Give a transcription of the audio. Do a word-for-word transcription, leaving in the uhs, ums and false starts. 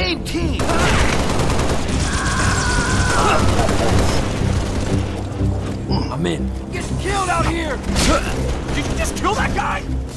same team! I'm in. Getting killed out here! Did you just kill that guy?